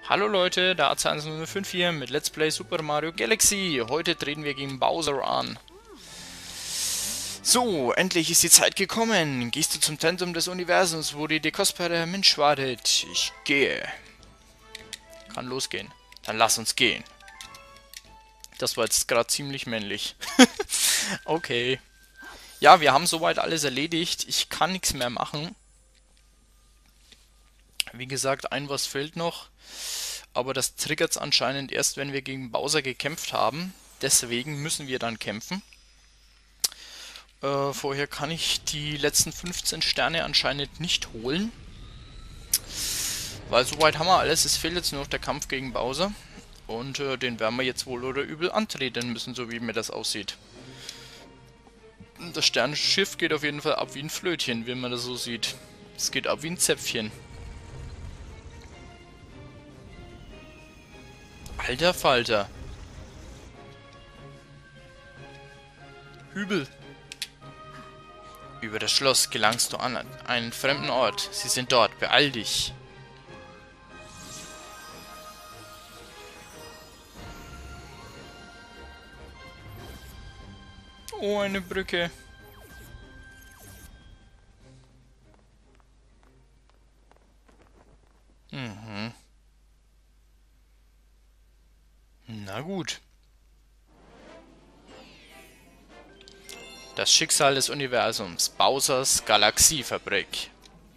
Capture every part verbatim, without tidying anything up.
Hallo Leute, der A eins null fünf hier mit Let's Play Super Mario Galaxy. Heute treten wir gegen Bowser an. So, endlich ist die Zeit gekommen. Gehst du zum Zentrum des Universums, wo die kostbare Mensch wartet? Ich gehe. Kann losgehen. Dann lass uns gehen. Das war jetzt gerade ziemlich männlich. Okay. Ja, wir haben soweit alles erledigt. Ich kann nichts mehr machen. Wie gesagt, ein was fehlt noch. Aber das triggert es anscheinend erst, wenn wir gegen Bowser gekämpft haben. Deswegen müssen wir dann kämpfen. Äh, vorher kann ich die letzten fünfzehn Sterne anscheinend nicht holen. Weil soweit haben wir alles. Es fehlt jetzt nur noch der Kampf gegen Bowser. Und äh, den werden wir jetzt wohl oder übel antreten müssen, so wie mir das aussieht. Das Sternenschiff geht auf jeden Fall ab wie ein Flötchen, wie man das so sieht. Es geht ab wie ein Zäpfchen. Alter Falter. Hübel. Über das Schloss gelangst du an einen fremden Ort. Sie sind dort. Beeil dich. Oh, eine Brücke. Mhm. Na gut. Das Schicksal des Universums. Bowsers Galaxiefabrik.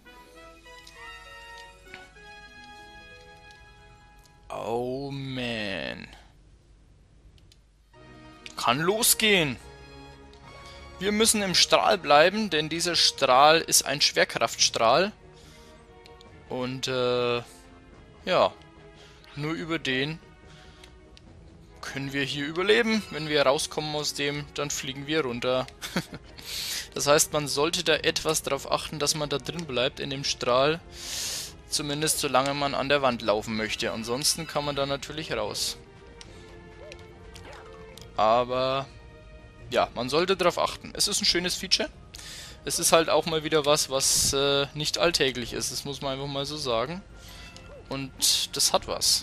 Oh man. Kann losgehen. Wir müssen im Strahl bleiben, denn dieser Strahl ist ein Schwerkraftstrahl. Und äh, ja, nur über den können wir hier überleben. Wenn wir rauskommen aus dem, dann fliegen wir runter. Das heißt, man sollte da etwas darauf achten, dass man da drin bleibt in dem Strahl. Zumindest solange man an der Wand laufen möchte. Ansonsten kann man da natürlich raus. Aber ja, man sollte darauf achten. Es ist ein schönes Feature. Es ist halt auch mal wieder was, was äh, nicht alltäglich ist. Das muss man einfach mal so sagen. Und das hat was.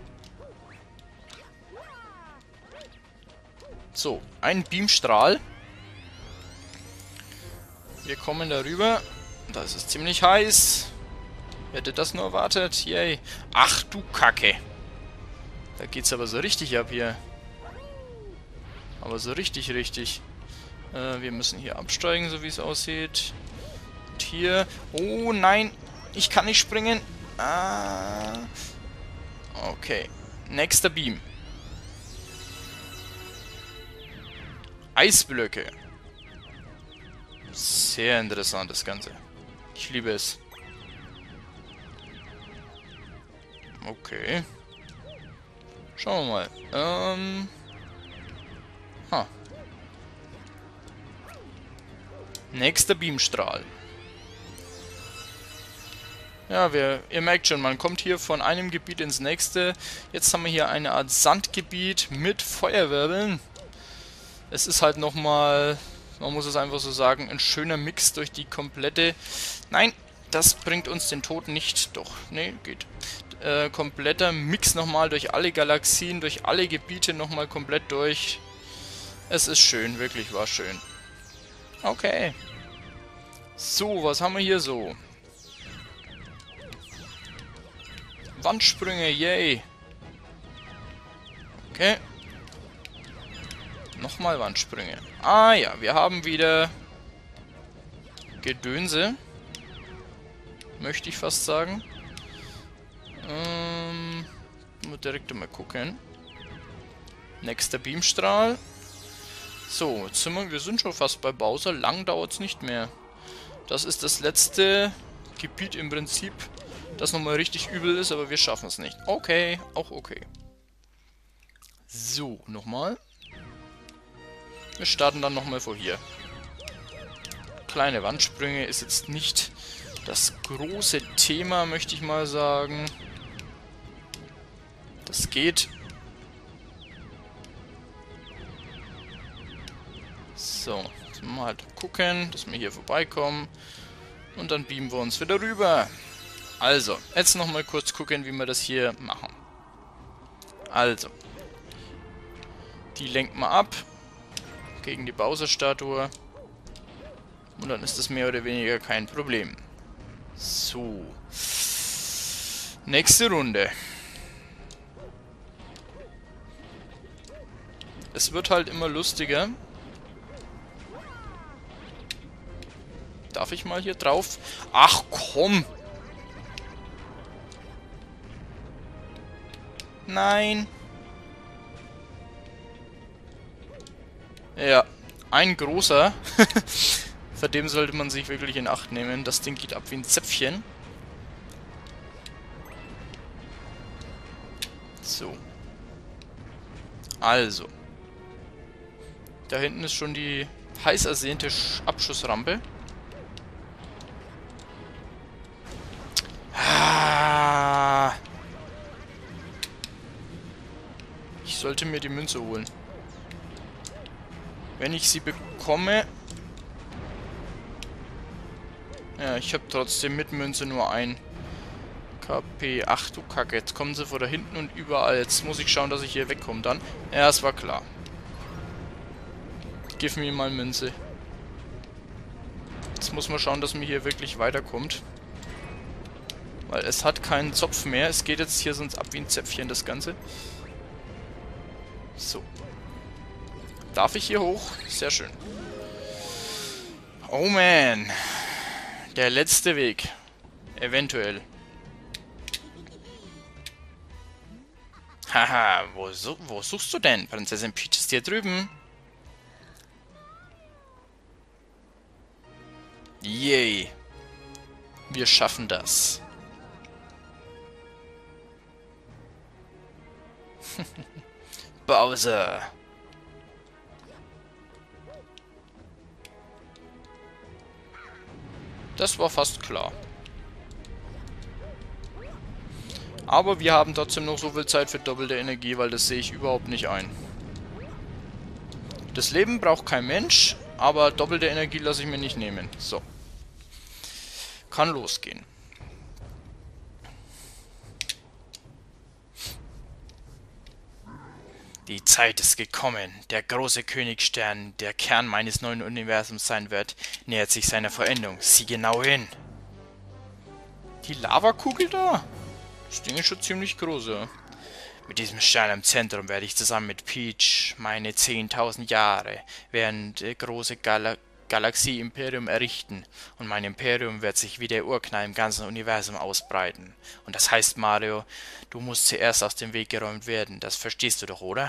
So, ein Beamstrahl. Wir kommen darüber. Da ist es ziemlich heiß. Wer hätte das nur erwartet? Yay. Ach du Kacke. Da geht's aber so richtig ab hier. Aber so richtig, richtig. Äh, wir müssen hier absteigen, so wie es aussieht. Und hier. Oh nein. Ich kann nicht springen. Ah. Okay. Nächster Beam. Eisblöcke. Sehr interessant das Ganze. Ich liebe es. Okay. Schauen wir mal. Ähm. Ha. Nächster Beamstrahl. Ja, wir, ihr merkt schon, man kommt hier von einem Gebiet ins nächste. Jetzt haben wir hier eine Art Sandgebiet mit Feuerwirbeln. Es ist halt nochmal, man muss es einfach so sagen, ein schöner Mix durch die komplette... Nein, das bringt uns den Tod nicht. Doch, nee, geht. Äh, kompletter Mix nochmal durch alle Galaxien, durch alle Gebiete nochmal komplett durch. Es ist schön, wirklich war schön. Okay. So, was haben wir hier so? Wandsprünge, yay. Okay. Nochmal Wandsprünge. Ah ja, wir haben wieder Gedönse. Möchte ich fast sagen. Ähm, mal direkt mal gucken. Nächster Beamstrahl. So, jetzt sind wir, wir sind schon fast bei Bowser. Lang dauert es nicht mehr. Das ist das letzte Gebiet im Prinzip, das nochmal richtig übel ist, aber wir schaffen es nicht. Okay, auch okay. So, nochmal. Wir starten dann nochmal vor hier. Kleine Wandsprünge ist jetzt nicht das große Thema, möchte ich mal sagen. Das geht. So, jetzt müssen wir halt gucken, dass wir hier vorbeikommen. Und dann beamen wir uns wieder rüber. Also, jetzt nochmal kurz gucken, wie wir das hier machen. Also. Die lenkt man ab. Gegen die Bowser-Statue. Und dann ist das mehr oder weniger kein Problem. So. Nächste Runde. Es wird halt immer lustiger. Darf ich mal hier drauf? Ach komm! Nein! Ja, ein großer. Vor dem sollte man sich wirklich in Acht nehmen. Das Ding geht ab wie ein Zäpfchen. So. Also. Da hinten ist schon die heiß ersehnte Abschussrampe. Ah. Ich sollte mir die Münze holen. Wenn ich sie bekomme... Ja, ich habe trotzdem mit Münze nur ein K P. Ach du Kacke, jetzt kommen sie von da hinten und überall. Jetzt muss ich schauen, dass ich hier wegkomme dann. Ja, es war klar. Gib mir mal Münze. Jetzt muss man schauen, dass man hier wirklich weiterkommt. Weil es hat keinen Zopf mehr. Es geht jetzt hier sonst ab wie ein Zäpfchen, das Ganze. So. Darf ich hier hoch? Sehr schön. Oh man. Der letzte Weg. Eventuell. Haha, wo, su wo suchst du denn? Prinzessin Peach ist hier drüben. Yay. Wir schaffen das. Bowser. Das war fast klar. Aber wir haben trotzdem noch so viel Zeit für doppelte Energie, weil das sehe ich überhaupt nicht ein. Das Leben braucht kein Mensch, aber doppelte Energie lasse ich mir nicht nehmen. So. Kann losgehen. Die Zeit ist gekommen. Der große Königstern, der Kern meines neuen Universums sein wird, nähert sich seiner Vollendung. Sieh genau hin. Die Lavakugel da? Das Ding ist schon ziemlich groß, ja. Mit diesem Stern im Zentrum werde ich zusammen mit Peach meine zehntausend Jahre während äh, große Gal Galaxie-Imperium errichten. Und mein Imperium wird sich wie der Urknall im ganzen Universum ausbreiten. Und das heißt, Mario, du musst zuerst aus dem Weg geräumt werden. Das verstehst du doch, oder?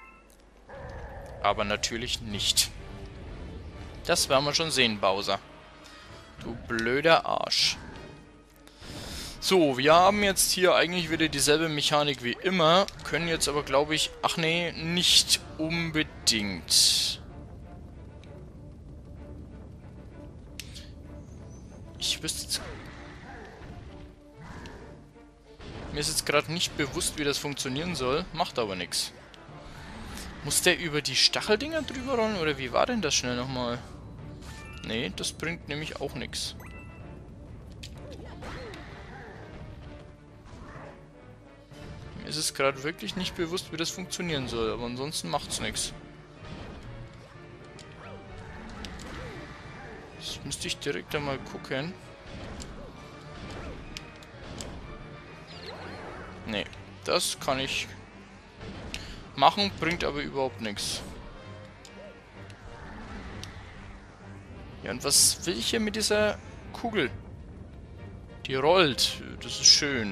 Aber natürlich nicht. Das werden wir schon sehen, Bowser. Du blöder Arsch. So, wir haben jetzt hier eigentlich wieder dieselbe Mechanik wie immer. Können jetzt aber, glaube ich... Ach nee, nicht unbedingt. Ich wüsste jetzt... Mir ist jetzt gerade nicht bewusst, wie das funktionieren soll. Macht aber nichts. Muss der über die Stacheldinger drüber rollen? Oder wie war denn das schnell nochmal? Nee, das bringt nämlich auch nichts. Mir ist es gerade wirklich nicht bewusst, wie das funktionieren soll. Aber ansonsten macht's nichts. Das müsste ich direkt einmal gucken. Nee, das kann ich machen, bringt aber überhaupt nichts. Ja, und was will ich hier mit dieser Kugel? Die rollt. Das ist schön.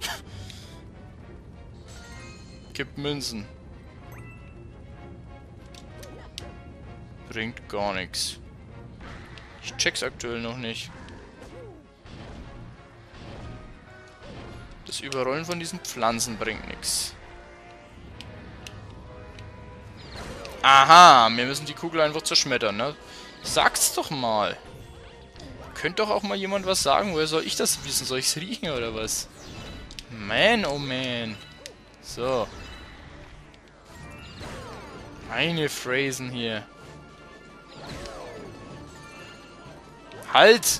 Gibt Münzen. Bringt gar nichts. Ich check's aktuell noch nicht. Das Überrollen von diesen Pflanzen bringt nichts. Aha, wir müssen die Kugel einfach zerschmettern, ne? Sag's doch mal. Könnte doch auch mal jemand was sagen. Woher soll ich das wissen? Soll ich's riechen oder was? Man, oh man. So. Meine Phrasen hier. Halt!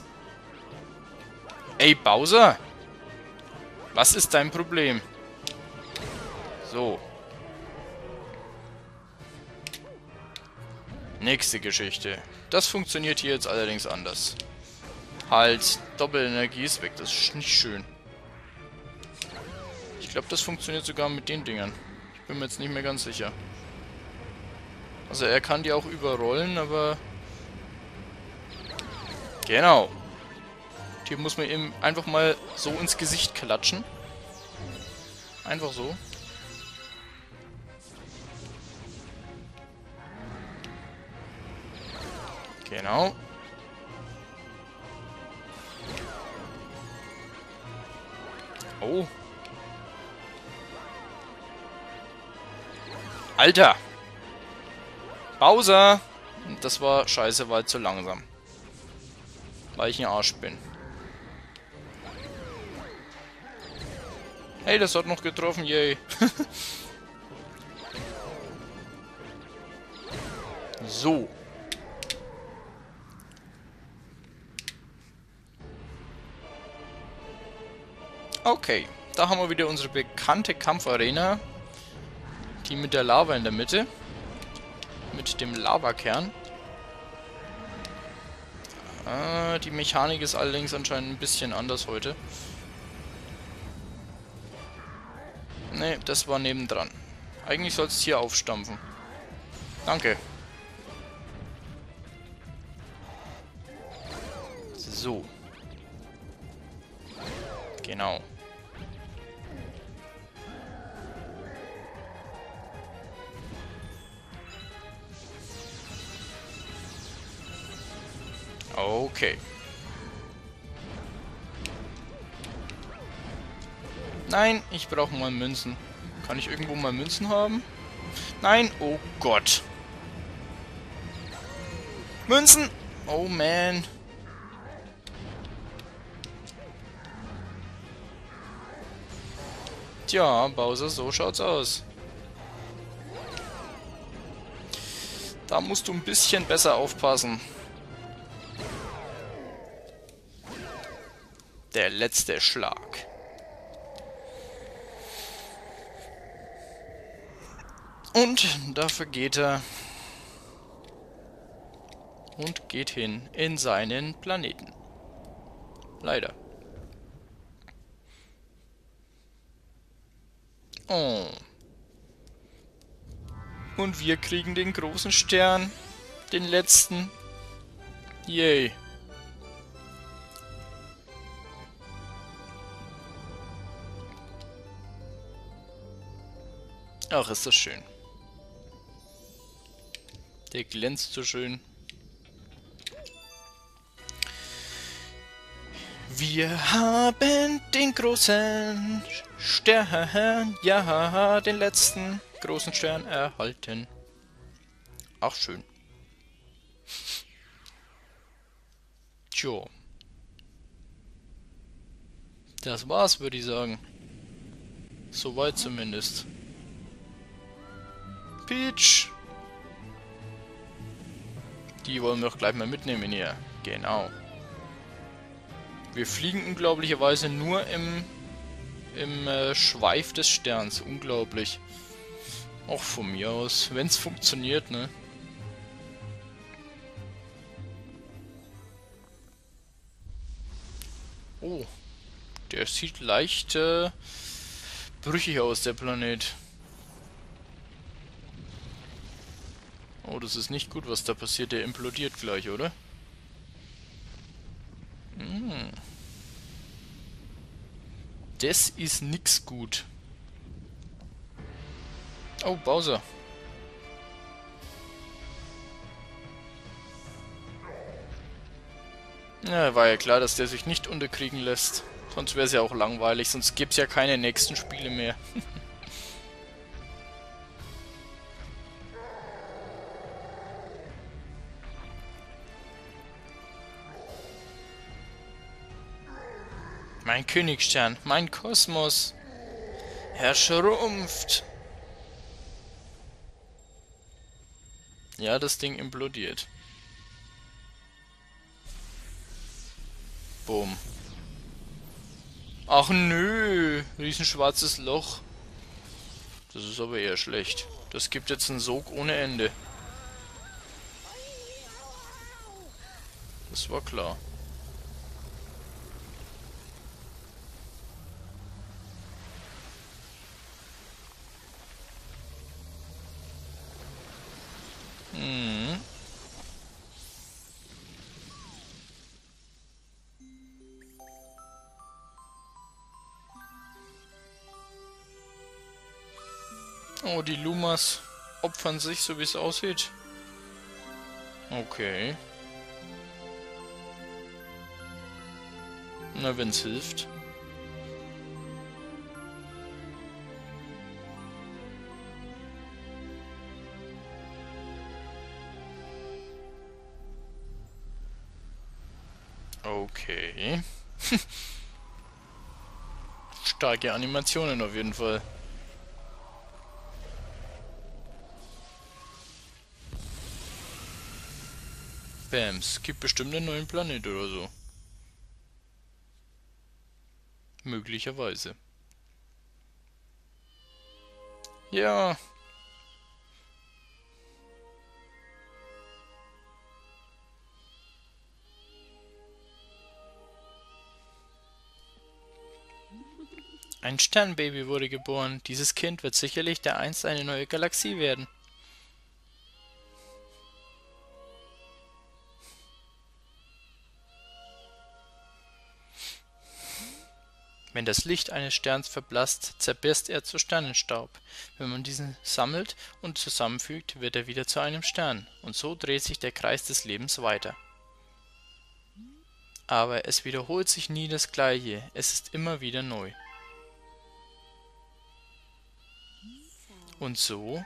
Ey, Bowser! Was ist dein Problem? So, Nächste Geschichte. Das funktioniert hier jetzt allerdings anders. Halt, Doppelenergie ist weg. Das ist nicht schön. Ich glaube, das funktioniert sogar mit den Dingern. Ich bin mir jetzt nicht mehr ganz sicher. Also er kann die auch überrollen, aber... Genau. Hier muss man ihm einfach mal so ins Gesicht klatschen. Einfach so. Genau. Oh. Alter! Bowser! Das war scheiße, weil zu langsam. Weil ich ein Arsch bin. Hey, das hat noch getroffen, yay. So. Okay, da haben wir wieder unsere bekannte Kampfarena. Die mit der Lava in der Mitte. Mit dem Lavakern. Ah, die Mechanik ist allerdings anscheinend ein bisschen anders heute. Ne, das war nebendran. Eigentlich soll es hier aufstampfen. Danke. So. Genau. Okay. Nein, ich brauche mal Münzen. Kann ich irgendwo mal Münzen haben? Nein, oh Gott. Münzen! Oh man. Tja, Bowser, so schaut's aus. Da musst du ein bisschen besser aufpassen. Der letzte Schlag. Und dafür geht er und geht hin in seinen Planeten. Leider. Oh. Und wir kriegen den großen Stern. Den letzten. Yay. Ach, ist das schön. Der glänzt so schön. Wir haben den großen Stern, ja, den letzten großen Stern erhalten. Ach, schön. Tjo. Das war's, würde ich sagen. Soweit zumindest. Peach! Die wollen wir doch gleich mal mitnehmen hier. Genau. Wir fliegen unglaublicherweise nur im, im äh, Schweif des Sterns. Unglaublich. Auch von mir aus. Wenn es funktioniert, ne? Oh. Der sieht leicht äh, brüchig aus, der Planet. Oh, das ist nicht gut, was da passiert. Der implodiert gleich, oder? Hm. Das ist nix gut. Oh, Bowser. Ja, war ja klar, dass der sich nicht unterkriegen lässt. Sonst wäre es ja auch langweilig, sonst gäbe es ja keine nächsten Spiele mehr. Mein Königstern, mein Kosmos. Er schrumpft. Ja, das Ding implodiert. Boom. Ach nö, riesenschwarzes Loch. Das ist aber eher schlecht. Das gibt jetzt einen Sog ohne Ende. Das war klar. Hm. Oh, die Lumas opfern sich, so wie es aussieht. Okay. Na, wenn's hilft. Okay. Starke Animationen auf jeden Fall. Bams, gibt bestimmt einen neuen Planet oder so. Möglicherweise. Ja. Ein Sternbaby wurde geboren. Dieses Kind wird sicherlich dereinst eine neue Galaxie werden. Wenn das Licht eines Sterns verblasst, zerbirst er zu Sternenstaub. Wenn man diesen sammelt und zusammenfügt, wird er wieder zu einem Stern. Und so dreht sich der Kreis des Lebens weiter. Aber es wiederholt sich nie das Gleiche. Es ist immer wieder neu. Und so?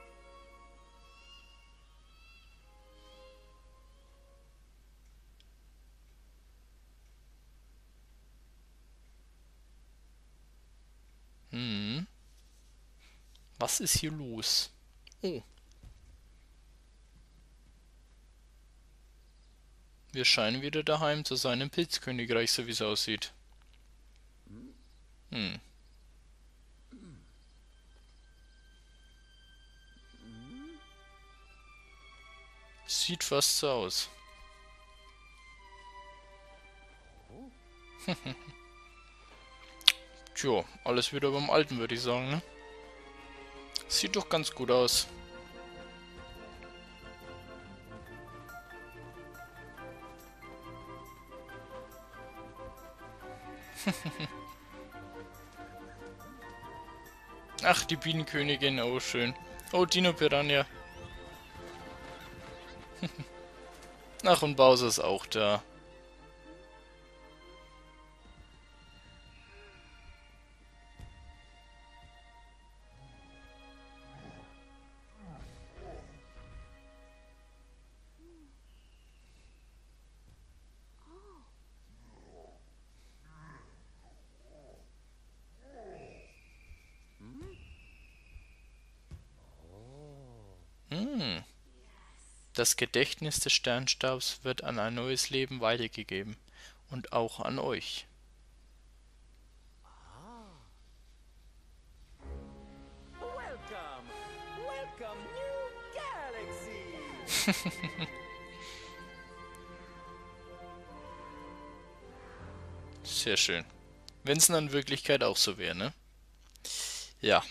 Hm. Was ist hier los? Oh. Wir scheinen wieder daheim zu sein im Pilzkönigreich, so wie es aussieht. Hm. Sieht fast so aus. Tja, alles wieder beim Alten, würde ich sagen, ne? Sieht doch ganz gut aus. Ach, die Bienenkönigin, oh schön. Oh, Dino Piranha. Ach, und Bowser ist auch da. Hm. Das Gedächtnis des Sternstabs wird an ein neues Leben weitergegeben. Und auch an euch. Welcome, welcome, new galaxy. Sehr schön. Wenn es in Wirklichkeit auch so wäre, ne? Ja.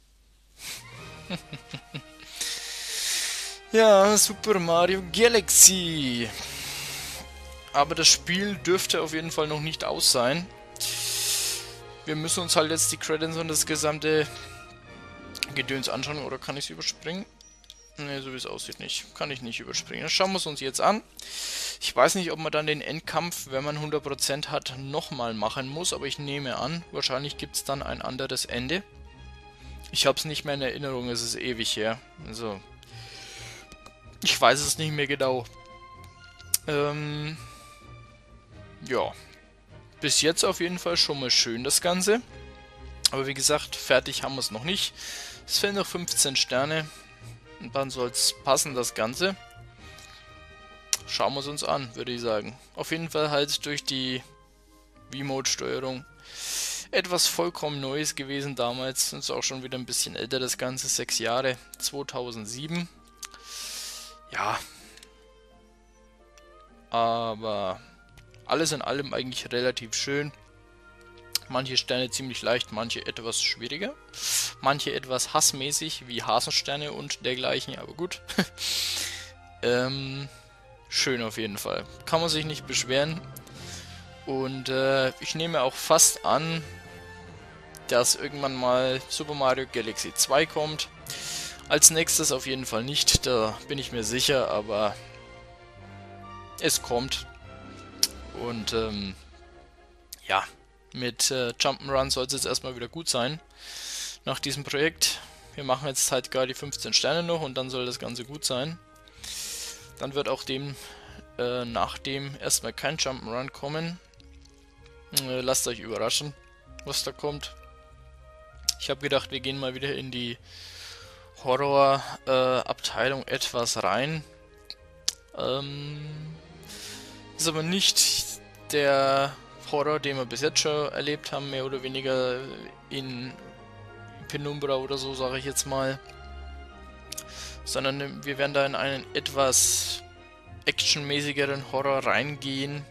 Ja, Super Mario Galaxy. Aber das Spiel dürfte auf jeden Fall noch nicht aus sein. Wir müssen uns halt jetzt die Credits und das gesamte Gedöns anschauen. Oder kann ich es überspringen? Ne, so wie es aussieht nicht. Kann ich nicht überspringen. Das schauen wir es uns jetzt an. Ich weiß nicht, ob man dann den Endkampf, wenn man hundert Prozent hat, nochmal machen muss. Aber ich nehme an, wahrscheinlich gibt es dann ein anderes Ende. Ich habe es nicht mehr in Erinnerung, es ist ewig her. Also, ich weiß es nicht mehr genau. Ähm, ja. Bis jetzt auf jeden Fall schon mal schön das Ganze. Aber wie gesagt, fertig haben wir es noch nicht. Es fehlen noch fünfzehn Sterne. Und dann soll es passen, das Ganze. Schauen wir es uns an, würde ich sagen. Auf jeden Fall halt durch die V-Mode-Steuerung etwas vollkommen Neues gewesen damals. Ist auch schon wieder ein bisschen älter das Ganze. Sechs Jahre. zweitausendsieben. Ja. aber alles in allem eigentlich relativ schön. Manche Sterne ziemlich leicht, manche etwas schwieriger, manche etwas hassmäßig wie Hasensterne und dergleichen, aber gut. ähm, schön auf jeden Fall, kann man sich nicht beschweren. Und äh, ich nehme auch fast an, dass irgendwann mal Super Mario Galaxy zwei kommt. Als nächstes auf jeden Fall nicht, da bin ich mir sicher, aber es kommt. Und ähm, ja, mit äh, Jump'n'Run soll es jetzt erstmal wieder gut sein. Nach diesem Projekt. Wir machen jetzt halt gar die fünfzehn Sterne noch und dann soll das Ganze gut sein. Dann wird auch dem äh, nach dem erstmal kein Jump'n'Run kommen. Äh, lasst euch überraschen, was da kommt. Ich habe gedacht, wir gehen mal wieder in die Horror-Abteilung äh, etwas rein. Ähm, ist aber nicht der Horror, den wir bis jetzt schon erlebt haben, mehr oder weniger in Penumbra oder so, sage ich jetzt mal. Sondern wir werden da in einen etwas actionmäßigeren Horror reingehen.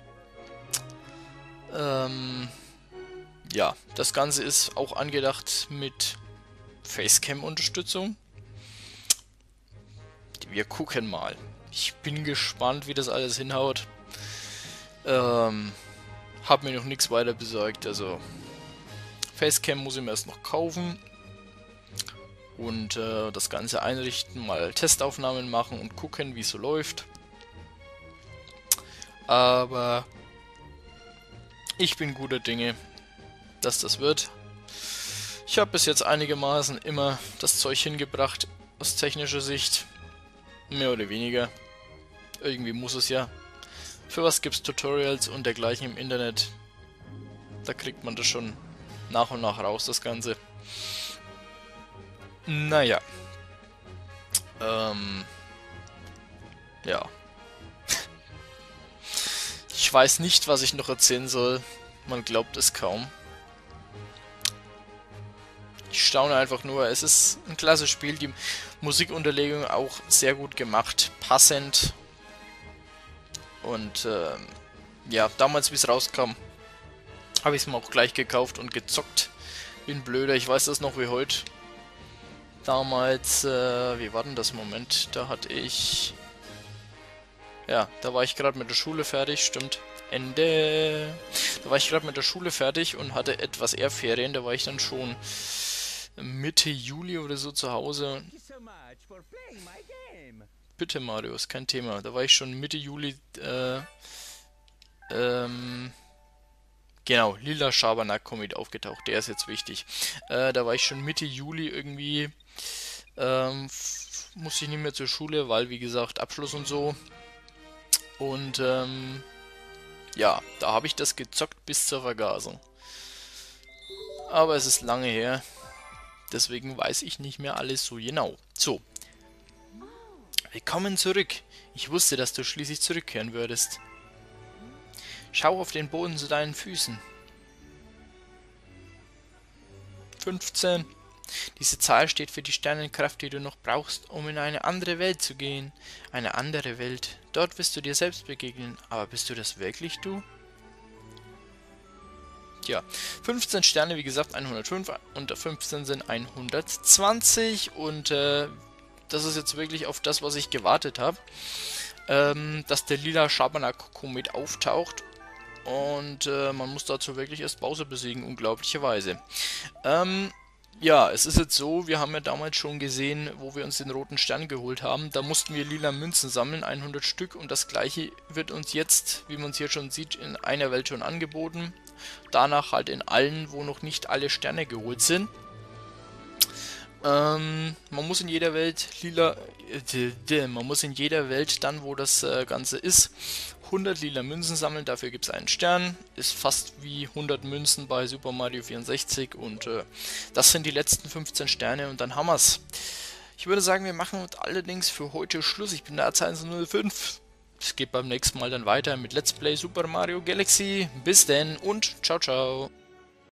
Ähm, ja, das Ganze ist auch angedacht mit Facecam-Unterstützung. Wir gucken mal. Ich bin gespannt, wie das alles hinhaut. Ähm, hab mir noch nichts weiter besorgt, also Facecam muss ich mir erst noch kaufen und äh, das Ganze einrichten, mal Testaufnahmen machen und gucken, wie es so läuft. Aber ich bin guter Dinge, dass das wird. Ich habe bis jetzt einigermaßen immer das Zeug hingebracht, aus technischer Sicht. Mehr oder weniger. Irgendwie muss es ja. Für was gibt es Tutorials und dergleichen im Internet? Da kriegt man das schon nach und nach raus, das Ganze. Naja. Ähm. Ja. Ich weiß nicht, was ich noch erzählen soll. Man glaubt es kaum. Ich staune einfach nur. Es ist ein klasse Spiel. Die Musikunterlegung auch sehr gut gemacht. Passend. Und ähm, ja, damals wie es rauskam, habe ich es mir auch gleich gekauft und gezockt. Bin blöder, ich weiß das noch wie heute. Damals, äh, wie war denn das Moment? Da hatte ich... Ja, da war ich gerade mit der Schule fertig, stimmt. Ende. Da war ich gerade mit der Schule fertig und hatte etwas eher Ferien. Da war ich dann schon Mitte Juli oder so zu Hause. Bitte Mario, ist kein Thema. Da war ich schon Mitte Juli, äh, ähm, genau, Lila Schabernack Comet aufgetaucht, der ist jetzt wichtig. Äh, da war ich schon Mitte Juli irgendwie, ähm, musste ich nicht mehr zur Schule, weil wie gesagt Abschluss und so. Und, ähm, ja, da habe ich das gezockt bis zur Vergasung. Aber es ist lange her, deswegen weiß ich nicht mehr alles so genau. So. Willkommen zurück. Ich wusste, dass du schließlich zurückkehren würdest. Schau auf den Boden zu deinen Füßen. fünfzehn. Diese Zahl steht für die Sternenkraft, die du noch brauchst, um in eine andere Welt zu gehen. Eine andere Welt. Dort wirst du dir selbst begegnen. Aber bist du das wirklich du? Tja, fünfzehn Sterne, wie gesagt, hundertfünf. Unter fünfzehn sind hundertzwanzig. Und, äh... das ist jetzt wirklich auf das, was ich gewartet habe, ähm, dass der lila Schabernack-Komet auftaucht und äh, man muss dazu wirklich erst Bowser besiegen, unglaublicherweise. Ähm, ja, es ist jetzt so, wir haben ja damals schon gesehen, wo wir uns den roten Stern geholt haben, da mussten wir lila Münzen sammeln, hundert Stück, und das gleiche wird uns jetzt, wie man es hier schon sieht, in einer Welt schon angeboten. Danach halt in allen, wo noch nicht alle Sterne geholt sind. Ähm, man muss in jeder Welt lila, äh, man muss in jeder Welt dann, wo das äh, Ganze ist, hundert lila Münzen sammeln, dafür gibt es einen Stern, ist fast wie hundert Münzen bei Super Mario vierundsechzig und äh, das sind die letzten fünfzehn Sterne und dann haben wir's. Ich würde sagen, wir machen allerdings für heute Schluss, ich bin der Arzteinzel null fünf, es geht beim nächsten Mal dann weiter mit Let's Play Super Mario Galaxy, bis denn und ciao ciao.